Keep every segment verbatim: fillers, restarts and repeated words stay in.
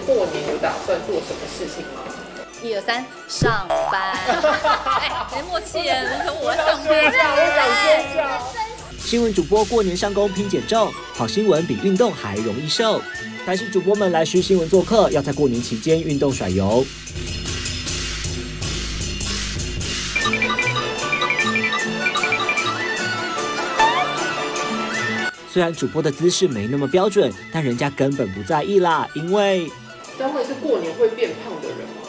过年有打算做什么事情吗？ 一二三，上班。哎，没默契耶！你说我要上班， 我想新闻主播过年上工拼减重，好新闻比运动还容易瘦。台视主播们来虚新闻做客，要在过年期间运动甩油。虽然主播的姿势没那么标准，但人家根本不在意啦，因为单位是过年会变胖的人吗？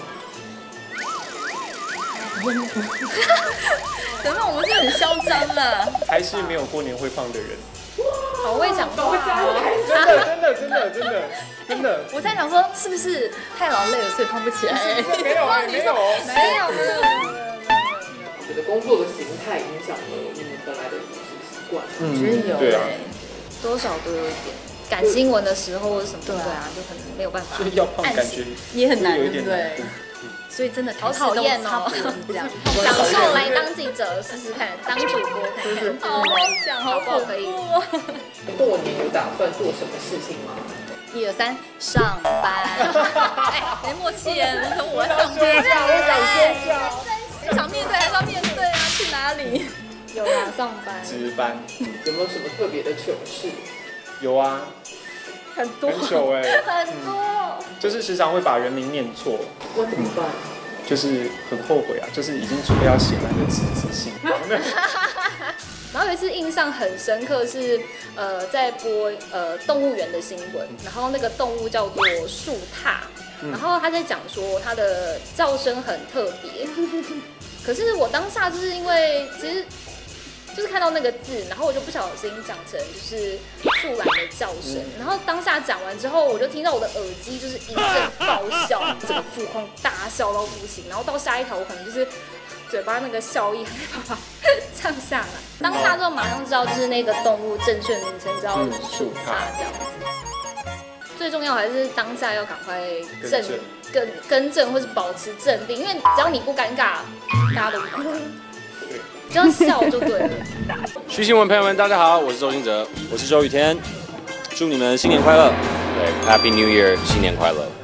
等等，我们是很嚣张了。 还是没有过年会胖的人。 好会讲话哦！ 真的真的真的真的真的。 我在想说，是不是太劳累了，所以胖不起来？ 没有没有没有没有。 我觉得工作的形态影响了你们本来的饮食习惯。 我觉得有， 对啊， 多少都有一点。赶新闻的时候或者什么，对啊，就可能没有办法。 所以要胖感觉也很难， 有一点对。所以真的好讨厌哦，这样享受来当记者试试看，当主播看看，好好讲，好不好？可以。 过年有打算做什么事情吗？ 一二三，上班。哎，没默契耶！你说我要上班， 我想不想面对还是要面对啊？去哪里？有啊，上班。 值班。 有没有什么特别的糗事？ 有啊。 很多。 很糗哎。 很多。 就是时常会把人名念错。 我怎么办？ 就是很后悔啊，就是已经准备要写那个辞职信。 然后有一次印象很深刻是，呃，在播呃动物园的新闻，然后那个动物叫做树獭，然后他在讲说它的叫声很特别，可是我当下就是因为其实就是看到那个字，然后我就不小心讲成就是树懒的叫声，然后当下讲完之后，我就听到我的耳机就是一阵爆笑，整个腹腔大笑到不行，然后到下一条我可能就是嘴巴那个笑意还没办法降下来，当下就马上知道就是那个动物正确名称叫树獭这样子。最重要还是当下要赶快正更更正或是保持镇定，因为只要你不尴尬，大家都不尴尬。只要笑就对了。 虚新闻朋友们，大家好，我是周兴哲，我是周雨天，祝你们新年快乐，对 ，Happy New Year， 新年快乐。